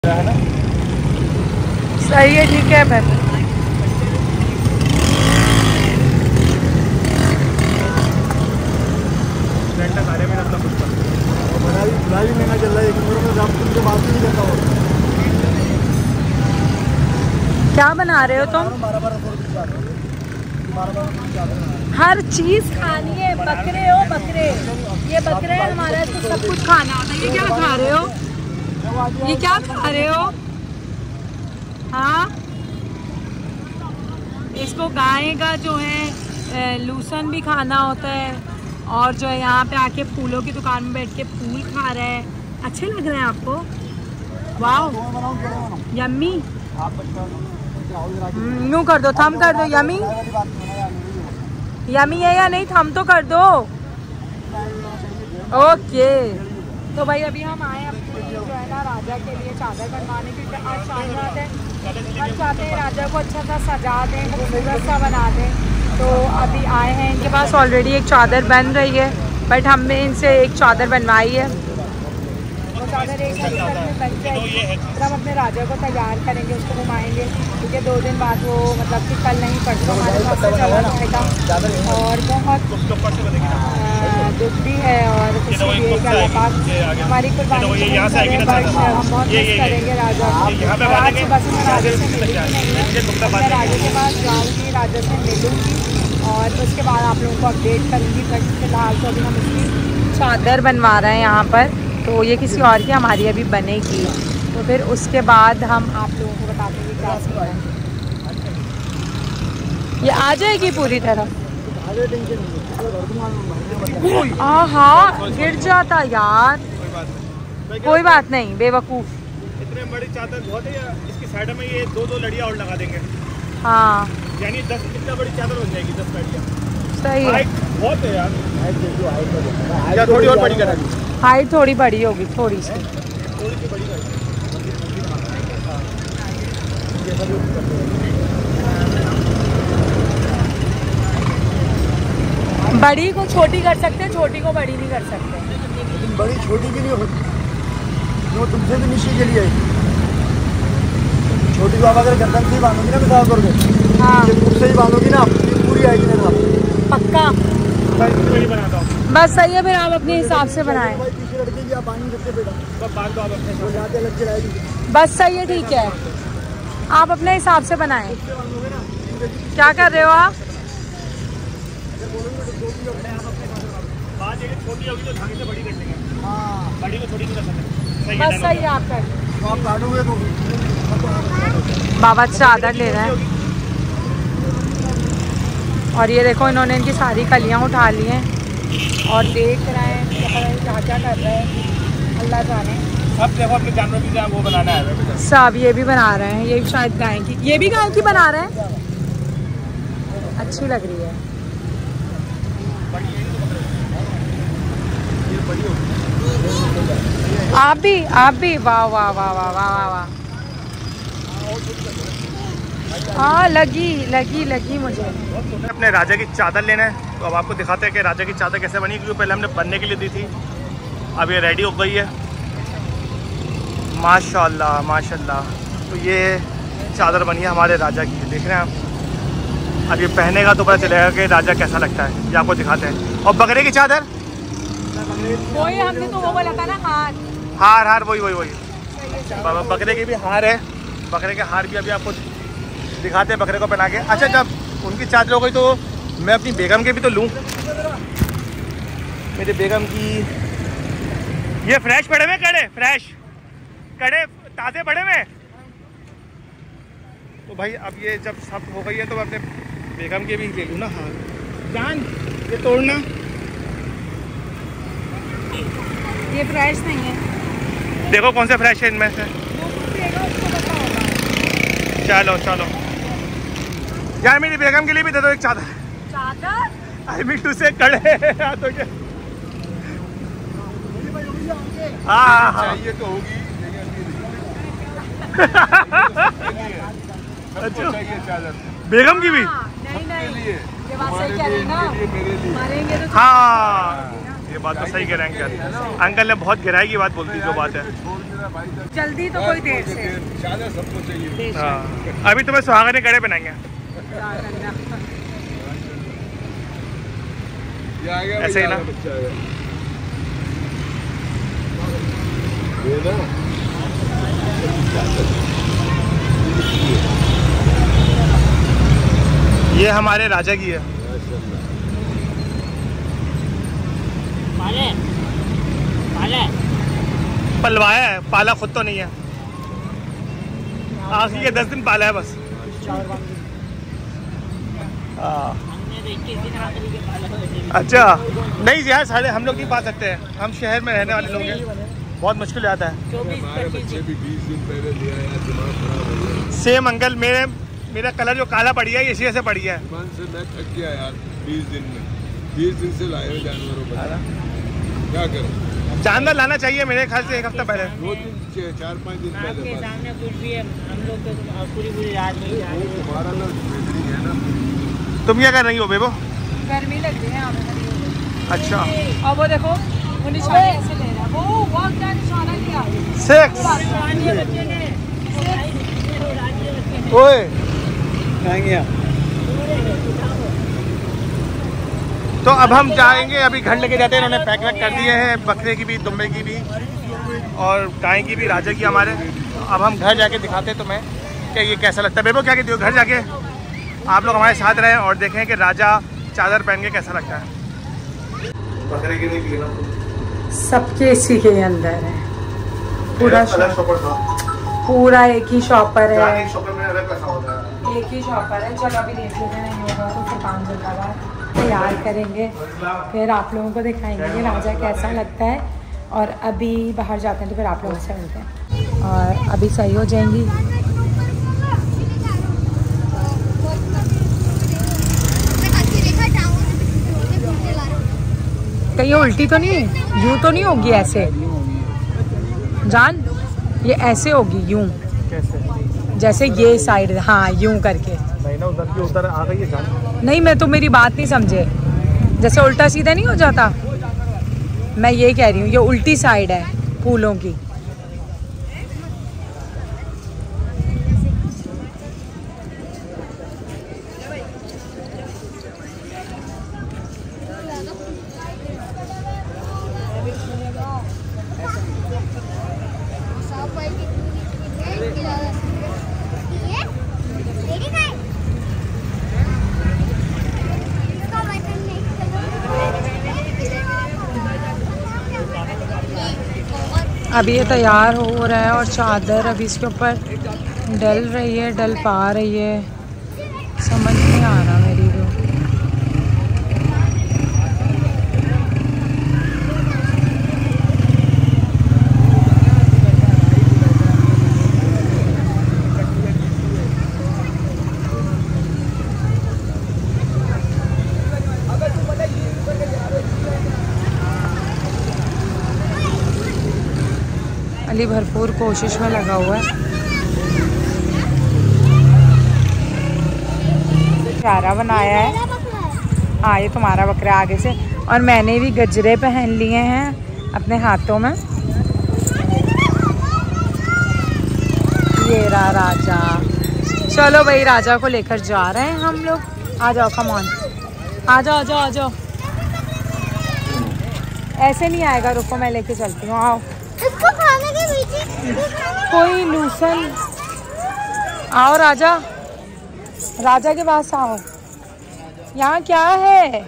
सही है, ठीक है। फिर क्या बना रहे हो तुम? हर चीज खानी है। बकरे हो बकरे, ये बकरे है हमारा, इसको सब कुछ खाना होता है। ये क्या खा रहे हो? ये क्या खा रहे हो? हाँ, इसको गाय का जो है लूसन भी खाना होता है। और जो है यहाँ पे आके फूलों की दुकान में बैठ के फूल खा रहा है। अच्छे लग रहे हैं आपको? वाह, यम्मी। यूँ कर दो, थम कर दो। यम्मी यम्मी है या नहीं? थम तो कर दो। ओके, तो भाई अभी हम आए अपने जो है ना राजा के लिए चादर बनवाने, क्योंकि आज शाम रात है। हम चाहते हैं राजा को अच्छा सा सजा दें, खूबसूरत सा बना दें। तो अभी आए हैं, इनके पास ऑलरेडी एक चादर बन रही है, बट हमने इनसे एक चादर बनवाई है। वो चादर एक में बन जाएगी, फिर हम अपने राजा को तैयार करेंगे, उसको घुमाएंगे, क्योंकि 2 दिन बाद वो मतलब कि कल नहीं परसों हमारे पास से चला जाएगा। और बहुत दुख भी है और खुशी भी है कि अल्लाह पाक हमारी कुर्बानी हम बहुत मिस करेंगे राजा। आज सुबह से मैं राजा से मिली नहीं है, मैं राजा के पास जाऊँगी, राजा से मिलूँगी और उसके बाद आप लोगों को अपडेट करूँगी। बट फिलहाल तो अभी हम उसकी चादर बनवा रहे हैं यहाँ पर, तो ये किसी और की हमारी अभी बनेगी, तो फिर उसके बाद हम आप लोगों को बता देंगे क्या सीन है। ये आ जाएगी पूरी तरह। हाँ, गिर जाता यार। कोई बात नहीं, बेवकूफ। इतने बड़ी चादर बहुत है, या इसकी साइड में ये 2-2 लड़ियाँ और लगा देंगे। हाँ, यानी 10 इतना बड़ी चादर बन जाएगी, 10 लड़ियाँ। सही है। बहुत है यार, या थोड़ी और बड़ी करा दी। हाइट थोड़ी बड़ी होगी, थोड़ी सी बड़ी बड़ी को छोटी कर सकते, छोटी को बड़ी नहीं कर सकते। लेकिन बड़ी छोटी के लिए होती, जो तुमसे भी नीचे के लिए छोटी को आप अगर गर्दन से ही बांधोगी ना मिसाल तौर पे, हाँ, ये खुद से ही बांधोगी ना, पूरी आएगी मेरे साथ पक्का। बनाता हूँ बस सही है, फिर आप अपने हिसाब से बनाएं। पीछे लड़के की आप बांध सकते बेटा, अलग चलाएगी। बस सही है, ठीक है, आप अपने हिसाब से बनाएं। क्या कर रहे हो आप? छोटी होगी तो धागे से बड़ी कर देंगे। हाँ, बड़ी को छोटी नहीं कर सकते। बस सही है, आप कर तो आप काटोगे तो बाबा चादर ले रहे हैं। और ये देखो, इन्होंने इनकी सारी कलियां उठा ली हैं और देख रहे हैं क्या क्या कर रहे हैं, अल्लाह जाने। सब देखो अपने जानवर की वो बनाना है सब। ये भी बना रहे हैं, ये भी शायद गाय की, ये भी गाय की बना रहे हैं। अच्छी लग रही है। आप भी वाह वाह वाह वाह वाह वाह। हाँ, लगी मुझे। अपने राजा की चादर लेना है, तो अब आपको दिखाते हैं कि राजा की चादर कैसे बनी, क्योंकि पहले हमने बनने के लिए दी थी, अब ये रेडी हो गई है। माशाल्लाह माशाल्लाह। तो ये चादर बनी है हमारे राजा की, देख रहे हैं आप। अब ये पहनेगा तो पता चलेगा कि राजा कैसा लगता है, ये आपको दिखाते हैं। और बकरे की चादर वही हमने तो वो बोला था ना, हार वही बकरे के भी हार है। बकरे के हार भी अभी आपको दिखाते हैं, बकरे को पहना के। अच्छा, जब उनकी चादर हो गई तो मैं अपनी बेगम के भी तो लूँ। मेरी बेगम की ये फ्रेश पड़े में कड़े ताज़े पड़े में। तो भाई अब ये जब सब हो गई है तो मैं अपने बेगम के भी ले लूँ ना। हाँ जान, ये तोड़ना, ये फ्रेश नहीं है। देखो कौन से फ्रेश है इनमें से। चलो यार, मेरी बेगम के लिए भी दे दो एक चादर। आई मिट्टू से कड़े हाथों के। हाँ, ये तो होगी। अच्छा, चादर बेगम की भी। नहीं, ये बात सही कह रहे हैं ना, मारेंगे तो। हाँ, ये बात तो सही कह रहे हैं अंकल। अंकल ने बहुत गहराई की बात बोल दी, जो बात है। जल्दी तो कोई देर से। सबको चाहिए। हाँ, अभी तुम्हें सुहागने कड़े पहनाएंगे। ऐसे ही ना। ये हमारे राजा की है। पलवाया है, पाला खुद तो नहीं है। आखिरी के 10 दिन पाला है बस। अच्छा नहीं यार, सारे हम लोग नहीं पा सकते हैं, हम शहर में रहने वाले लोग हैं, बहुत मुश्किल आता है। सेम अंकल, मेरा कलर जो काला पड़ी है इसी से पड़ी है। मैं थक गया यार 20 दिन में, 20 दिन से लाए हुए जानवरों को, क्या करें। जानवर लाना चाहिए मेरे ख्याल से 1 हफ्ता पहले, 2 दिन 4-5 दिन पहले। आपके सामने कुछ भी है, हम लोग तो पूरी रात नहीं जा रहे। तुम्हारा ना बेहतरी है ना। तुम क्या कर रही हो बेबो? गर्मी लग रही है हमें। अच्छा, और वो देखो वो निशाना ऐसे ले रहा है, वो क्या निशाना लिया? 6 बच्चे ने ओए तो अब हम जाएंगे, अभी घर लेके जाते हैं। इन्होंने पैक वैक कर दिए हैं, बकरे की भी, दुम्बे की भी और गाय की भी, राजा की हमारे। अब हम घर जाके दिखाते हैं तुम्हें कि ये कैसा लगता है। बेबो क्या कहती हो? घर जाके आप लोग हमारे साथ रहें और देखें कि राजा चादर पहन के कैसा लगता है। बकरे की नहीं पीना, सबके इसी के अंदर है, पूरा एक ही शॉपर है, एक ही शॉपर है। चलो अभी देख लेते हैं, नहीं होगा तो फिर 5 दिन का बाद तैयार करेंगे, फिर आप लोगों को दिखाएंगे कि राजा कैसा लगता है। और अभी बाहर जाते हैं तो फिर आप लोगों से मिलते हैं, और अभी सही हो जाएंगी। कहीं उल्टी तो नहीं, यूं तो नहीं होगी ऐसे जान, ये ऐसे होगी यूं, कैसे? जैसे ये साइड, हाँ यूं करके। नहीं ना, उधर की उधर आ गई है जान। नहीं, मैं तो मेरी बात नहीं समझे, जैसे उल्टा सीधा नहीं हो जाता, मैं ये कह रही हूँ, ये उल्टी साइड है फूलों की। अभी ये तैयार हो रहा है और चादर अभी इसके ऊपर डल रही है, डल पा रही है, समझ नहीं आ रहा मेरी को। अली भरपूर कोशिश में लगा हुआ है। प्यारा बनाया है। हाँ, ये तुम्हारा बकरा आगे से, और मैंने भी गजरे पहन लिए हैं अपने हाथों में। ये रहा राजा। चलो भाई, राजा को लेकर जा रहे हैं हम लोग। आ जाओ, कम ऑन, आ जाओ आ जाओ आ जाओ। ऐसे नहीं आएगा, रुको मैं लेके चलती हूँ। आओ, इसको खाने के पीछे कोई लूसन। आओ राजा, राजा के पास आओ। यहाँ क्या है?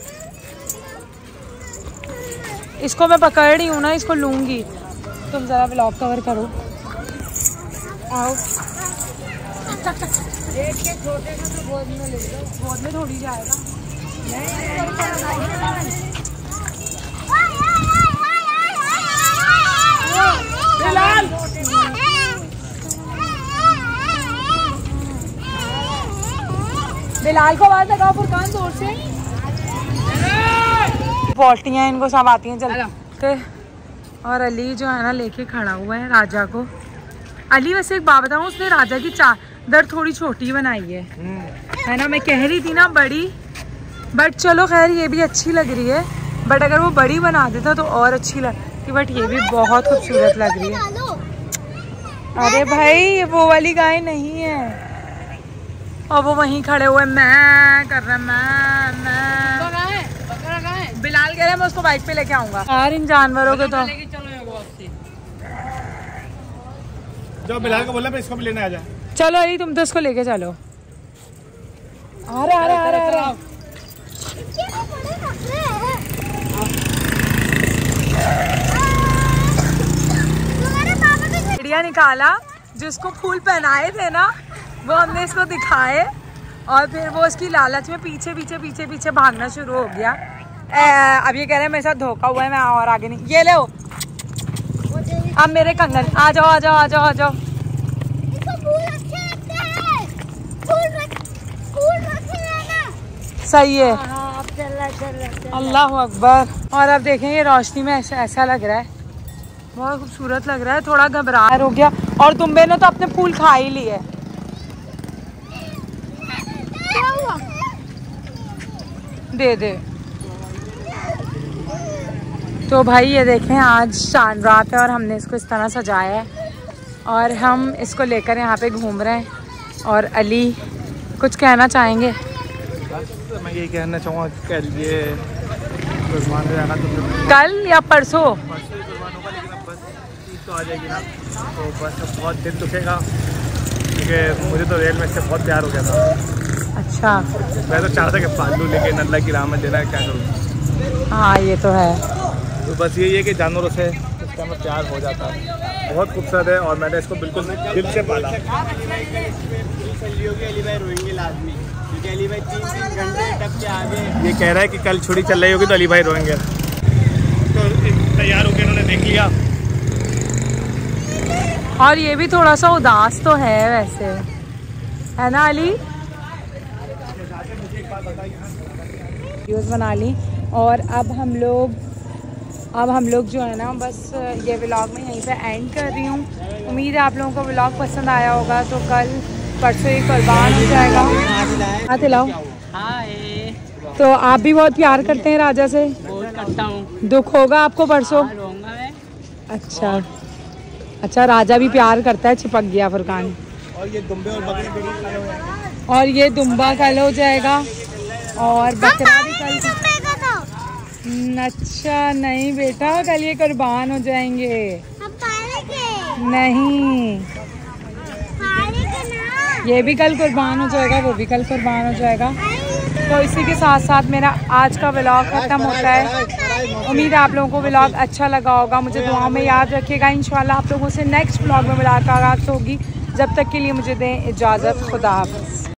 इसको मैं पकड़ रही हूँ ना, इसको लूंगी। तुम जरा ब्लॉग कवर करो। आओ। देख के छोटे को तो गोद में ले लो, गोद में थोड़ी जाएगा। बिलाल, बिलाल को आवाज लगाओ फुरकान, जोर से। पॉल्टियाँ इनको सब आती हैं चलते। और अली जो है ना लेके खड़ा हुआ है राजा को। अली वैसे एक बात बताऊँ, उसने राजा की चादर थोड़ी छोटी बनाई है ना। मैं कह रही थी ना बड़ी, बट चलो खैर ये भी अच्छी लग रही है। बट अगर वो बड़ी बना देता तो और अच्छी लगती, बट ये भी बहुत खूबसूरत लग रही है। अरे भाई वो वाली गाय नहीं है, और वो वहीं खड़े हुए मैं कर रहे मैं बिलाल कह रहे मैं उसको बाइक पे लेके आऊंगा यार। इन जानवरों के तो जो बिलाल को बोला मैं इसको भी लेने आ जा। चलो अली तुम तो इसको लेके चलो। आ रहे चिड़िया निकाला, जिसको फूल पहनाए थे ना वो हमने इसको दिखाए, और फिर वो उसकी लालच में पीछे पीछे पीछे पीछे भागना शुरू हो गया। अब ये कह रहे हैं मेरे साथ धोखा हुआ है, मैं और आगे नहीं। ये लो अब मेरे कंगन, आ जाओ आ जाओ आ जाओ आ जाओ। सही है, अल्लाह अकबर। और अब देखें ये रोशनी में ऐसा लग रहा है, बहुत खूबसूरत लग रहा है। थोड़ा घबराहट हो गया, और दुम्बे ने तो अपने फूल खा ही लिए। दे दे। तो भाई ये देखें आज चांद रात है और हमने इसको इस तरह सजाया है, और हम इसको लेकर यहाँ पे घूम रहे हैं। और अली कुछ कहना चाहेंगे? तो मैं यही कहना चाहूँगा कल ये कुर्बान हो जाएगा, तो कल या परसों कुर्बान होगा, लेकिन अब बस ईद तो आ जाएगी ना, तो बस अब बहुत दिल दुखेगा, क्योंकि मुझे तो रियल में इससे बहुत प्यार हो गया था। अच्छा, मैं तो चाहता कि पाल लूँ, लेकिन अल्लाह की रहमत देना है, क्या करूँ। हाँ ये तो है। तो बस यही है कि जानवरों से इसका हमें प्यार हो जाता है, बहुत खूबसूरत है, और मैंने इसको बिल्कुल दिल से पाला। ये कह रहा है कि कल छुट्टी चल रही होगी तो अली भाई रोएंगे। तो तैयार होकर इन्होंने देख लिया, और ये भी थोड़ा सा उदास तो है वैसे, है ना अली? वीडियोस बना ली, और अब हम लोग जो है ना बस ये व्लॉग में यहीं पे एंड कर रही हूँ। उम्मीद है आप लोगों को व्लॉग पसंद आया होगा। तो कल परसों ये कुर्बान हो जाएगा। हाँ दिलाओ। तो आप भी बहुत प्यार करते हैं राजा से? बहुत करता हूँ। दुख होगा आपको परसों? अच्छा, राजा भी प्यार करता है, चिपक गया फुरकान। और ये दुम्बे और बकरी, और ये दुम्बा कल हो जाएगा, और बकरा भी कल। अच्छा नहीं बेटा, कल ये कुर्बान हो जाएंगे। नहीं, ये भी कल कुर्बान हो जाएगा, वो भी कल कुर्बान हो जाएगा। तो इसी के साथ साथ मेरा आज का व्लॉग ख़त्म होता है। उम्मीद है आप लोगों को व्लॉग अच्छा लगा होगा। मुझे दुआओं में याद रखिएगा। इंशाल्लाह आप लोगों से नेक्स्ट व्लॉग में मुलाकात होगी। जब तक के लिए मुझे दें इजाज़त। खुदा हाफ़िज़।